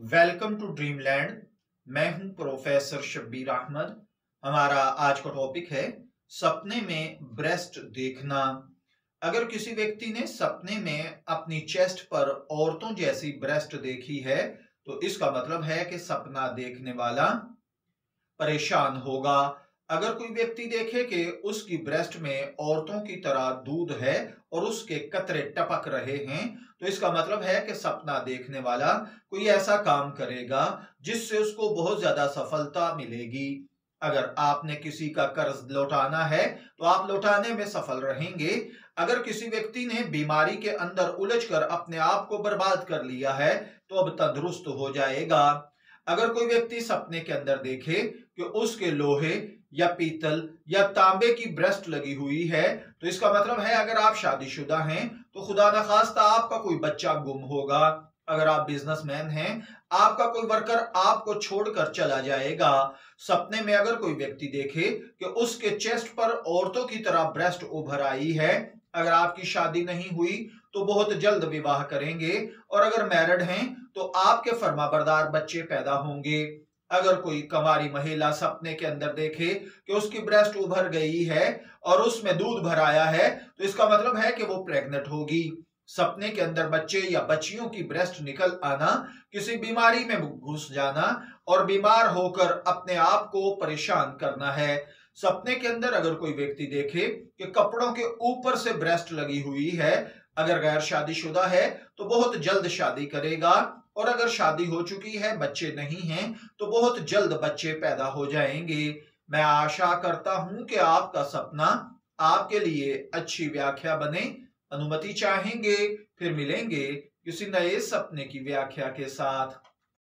Welcome to dreamland. मैं हूं professor Shabbir Ahmad. हमारा आज का टॉपिक है सपने में ब्रेस्ट देखना। अगर किसी व्यक्ति ने सपने में अपनी चेस्ट पर औरतों जैसी ब्रेस्ट देखी है तो इसका मतलब है कि सपना देखने वाला परेशान होगा। अगर कोई व्यक्ति देखे कि उसकी ब्रेस्ट में औरतों की तरह दूध है और उसके कतरे टपक रहे हैं तो इसका मतलब है कि सपना देखने वाला कोई ऐसा काम करेगा जिससे उसको बहुत ज्यादा सफलता मिलेगी। अगर आपने किसी का कर्ज लौटाना है तो आप लौटाने में सफल रहेंगे। अगर किसी व्यक्ति ने बीमारी के अंदर उलझकर अपने आप को बर्बाद कर लिया है तो अब तंदुरुस्त हो जाएगा। अगर कोई व्यक्ति सपने के अंदर देखे कि उसके लोहे या पीतल या तांबे की ब्रेस्ट लगी हुई है तो इसका मतलब है अगर आप शादीशुदा हैं तो खुदा न खास्ता आपका कोई बच्चा गुम होगा। अगर आप बिजनेसमैन हैं आपका कोई वर्कर आपको छोड़कर चला जाएगा। सपने में अगर कोई व्यक्ति देखे कि उसके चेस्ट पर औरतों की तरह ब्रेस्ट उभर आई है, अगर आपकी शादी नहीं हुई तो बहुत जल्द विवाह करेंगे और अगर मैरिड हैं तो आपके फर्माबरदार बच्चे पैदा होंगे। अगर कोई कंवारी महिला सपने के अंदर देखे कि उसकी ब्रेस्ट उभर गई है और उसमें दूध भर आया है तो इसका मतलब है कि वो प्रेग्नेंट होगी। सपने के अंदर बच्चे या बच्चियों की ब्रेस्ट निकल आना, किसी बीमारी में घुस जाना और बीमार होकर अपने आप को परेशान करना है। सपने के अंदर अगर कोई व्यक्ति देखे कि कपड़ों के ऊपर से ब्रेस्ट लगी हुई है, अगर गैर शादीशुदा है तो बहुत जल्द शादी करेगा और अगर शादी हो चुकी है बच्चे नहीं हैं तो बहुत जल्द बच्चे पैदा हो जाएंगे। मैं आशा करता हूं कि आपका सपना आपके लिए अच्छी व्याख्या बने। अनुमति चाहेंगे फिर मिलेंगे किसी नए सपने की व्याख्या के साथ।